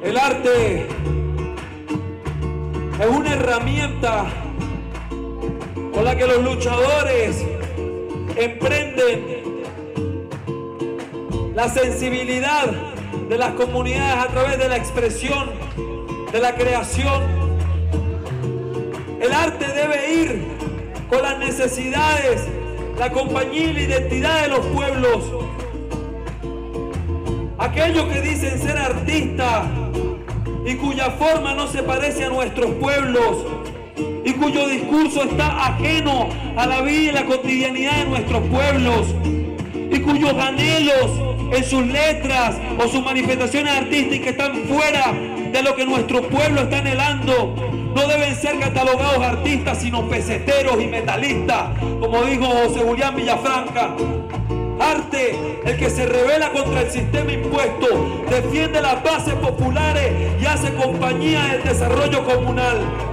El arte es una herramienta con la que los luchadores emprenden la sensibilidad de las comunidades a través de la expresión, de la creación. El arte debe ir con las necesidades, la compañía y la identidad de los pueblos. Aquellos que dicen ser artistas y cuya forma no se parece a nuestros pueblos y cuyo discurso está ajeno a la vida y la cotidianidad de nuestros pueblos y cuyos anhelos en sus letras o sus manifestaciones artísticas están fuera de lo que nuestro pueblo está anhelando, no deben ser catalogados artistas sino peseteros y metalistas, como dijo José Julián Villafranca. Arte, el que se rebela contra el sistema impuesto, defiende las bases populares y hace compañía del desarrollo comunal.